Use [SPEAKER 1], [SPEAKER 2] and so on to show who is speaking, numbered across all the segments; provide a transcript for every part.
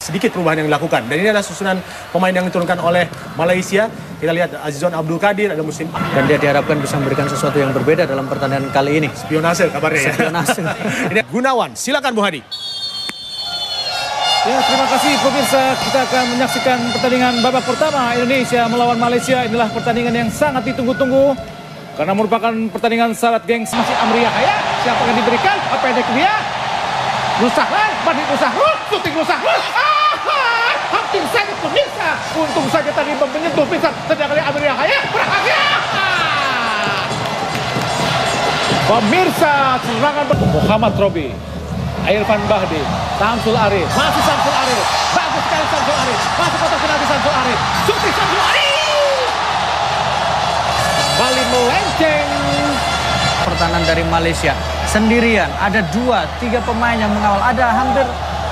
[SPEAKER 1] Sedikit perubahan yang dilakukan. Dan ini adalah susunan pemain yang diturunkan oleh Malaysia. Kita lihat Azizon Abdul Qadir, ada Muslim.
[SPEAKER 2] Dan dia diharapkan bisa memberikan sesuatu yang berbeda dalam pertandingan kali ini.
[SPEAKER 1] Spionase kabarnya ya.
[SPEAKER 2] Spionase.
[SPEAKER 1] Ini Gunawan, silakan Bu Hadi.
[SPEAKER 3] Ya, terima kasih pemirsa. Kita akan menyaksikan pertandingan babak pertama Indonesia melawan Malaysia. Inilah pertandingan yang sangat ditunggu-tunggu. Karena merupakan pertandingan syarat gengs. Masih Amriyah Haya. Siapa yang diberikan? Apa yang dia? Nusahlan, Badit Nusahlan, syuting Nusahlan. Hampir saja pemirsa. Untung saja tadi menyentuh pisang. Sedangkan Amriyah Haya berhasil. Pemirsa, serangan Muhammad Robi, Irfan Bahdi, Samsul Arif, masih Samsul Arif, bagus sekali Samsul Arif, masuk kotak penalti Samsul Arif, syuting Samsul Arif, kali melenceng.
[SPEAKER 2] Pertahanan dari Malaysia sendirian, ada 2-3 pemain yang mengawal, ada hampir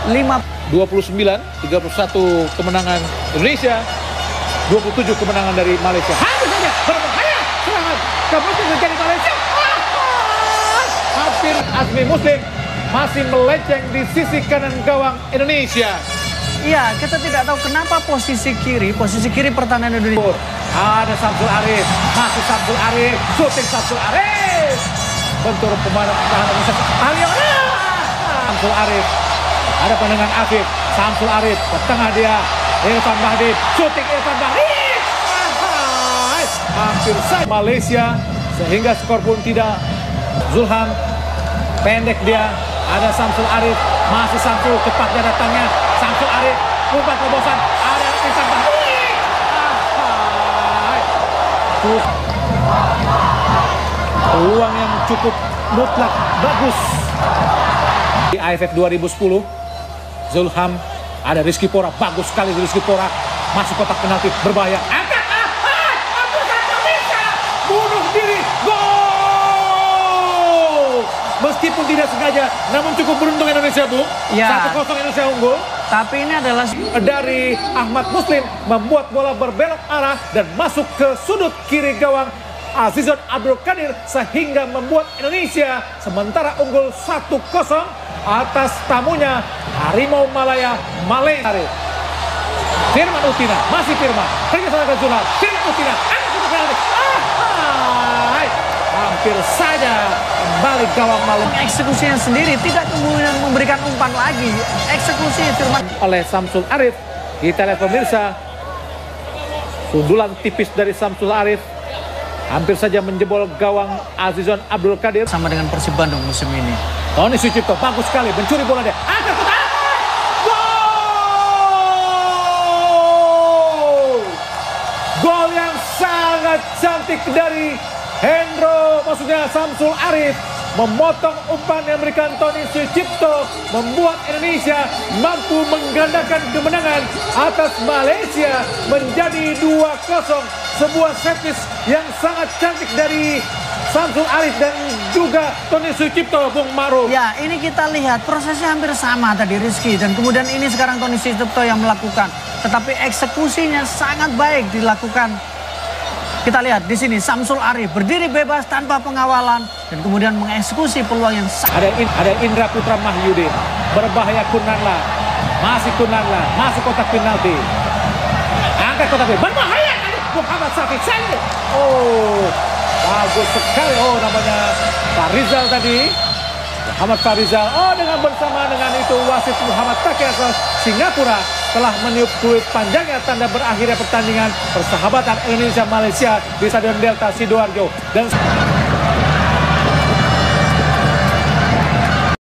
[SPEAKER 3] 29-31 kemenangan Indonesia, 27 kemenangan dari Malaysia. Hampir saja berbahaya serangan kemudian menjadi Malaysia. Hampir Azmi Muslim masih melenceng di sisi kanan gawang Indonesia.
[SPEAKER 2] Iya, kita tidak tahu kenapa posisi kiri pertahanan Indonesia.
[SPEAKER 3] Ada Samsul Arif, masih Samsul Arif, syuting Samsul Arif. Bentur pemain pertahanan Indonesia. Samsul Arif, ada pandangan Afif, Samsul Arif, ke tengah dia, Irfan Bahdi, syuting Irfan Bahdi. Hampir saja Malaysia, sehingga skor pun tidak. Zulham, pendek dia. Ada Samsul Arif, masih Samsul, cepatnya datangnya Samsul Arif, umpan terobosan, ada Irfan Bahdi. Peluang yang cukup mutlak bagus. Di AFF 2010, Zulham, ada Rizky Pora, bagus sekali Rizky Pora, masuk kotak penalti, berbahaya. Angkat, bunuh diri, gol! Meskipun tidak sengaja, namun cukup beruntung Indonesia, Bu.
[SPEAKER 2] Ya.
[SPEAKER 3] 1-0 Indonesia unggul.
[SPEAKER 2] Tapi ini adalah
[SPEAKER 3] Dari Ahmad Muslim membuat bola berbelok arah dan masuk ke sudut kiri gawang Azizon Abdul Qadir sehingga membuat Indonesia sementara unggul 1-0 atas tamunya Harimau Malaya Malaysia. Firman Utina, masih Firman, kerjasama dengan Zulham, Firman Utina, hampir saja kembali gawang Malaysia.
[SPEAKER 2] eksekusinya sendiri, tidak kemudian memberikan umpan lagi. Eksekusi Firman
[SPEAKER 3] Oleh Samsul Arif. Kita lihat pemirsa, sundulan tipis dari Samsul Arif hampir saja menjebol gawang Azizon Abdul Qadir.
[SPEAKER 2] sama dengan Persib Bandung musim ini.
[SPEAKER 3] Tony Sucipto bagus sekali mencuri bola dia. Angkat ke atas. Gol! Gol yang sangat cantik dari Hendro, maksudnya Samsul Arif, memotong umpan yang memberikan Tony Sucipto, membuat Indonesia mampu menggandakan kemenangan atas Malaysia menjadi 2-0. Sebuah set-piece yang sangat cantik dari Samsul Arif dan juga Tony Sucipto, Bung Maruf.
[SPEAKER 2] Ya, ini kita lihat prosesnya hampir sama tadi Rizky, dan kemudian ini sekarang Tony Sucipto yang melakukan. Tetapi eksekusinya sangat baik dilakukan. Kita lihat di sini Samsul Arif berdiri bebas tanpa pengawalan dan kemudian mengeksekusi peluang yang
[SPEAKER 3] Ada Indra Putra Mahyudin, berbahaya Kunanla, masih Kunanla, masuk kotak penalti. Angkat kotak penalti, berbahaya Muhammad Syafiq Said. Oh, bagus sekali. Oh, namanya Farizal tadi. Muhammad Farizal. Oh, bersama dengan itu wasit Muhammad Taki asal Singapura telah meniup peluit panjangnya tanda berakhirnya pertandingan persahabatan Indonesia Malaysia di Stadion Delta Sidoarjo. Dan